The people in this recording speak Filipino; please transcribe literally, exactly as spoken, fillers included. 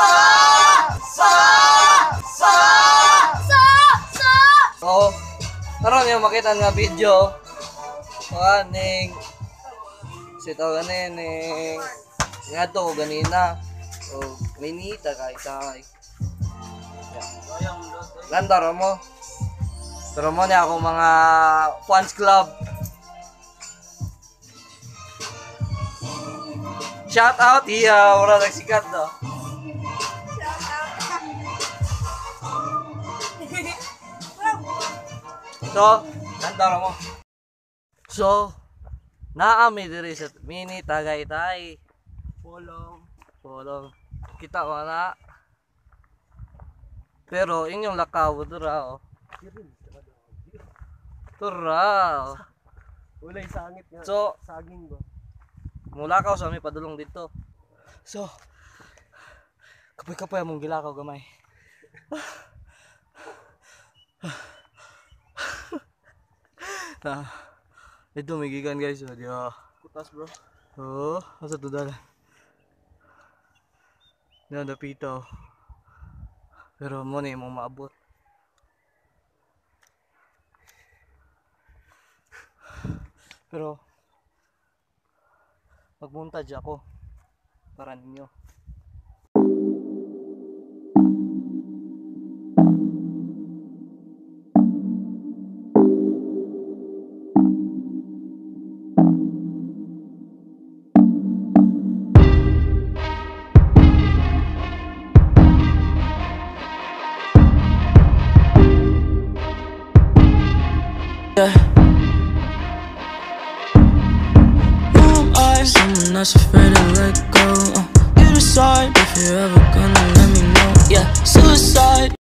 Sa! Sa! Sa! Sa! Sa! So, karon yung makita nga video. Kaning sito ganing nga to ganina. So, minita kay tay. Landaro mo. Pero mo niya ako mga fans club. Shout out iya, ora nagsikat do. So, landaro mo. So, naami diri sa mini Tagaytay. Polong, polong. Kita mo na. Pero inyong lakaw dura oh. Tura. Oh. Ulay sangit nga. So, saging ba? mula ka sa may padulong dito. So, kapoy-kapoy among gilakaw gamay. Na, ito may gigan guys, oh, di ba? Kutas bro. Oo, oh, asa to dalan. Nadapito. Pero mo na yung maabot. Pero magmontage ako para ninyo. Someone that's afraid to let go. uh, You decide if you're ever gonna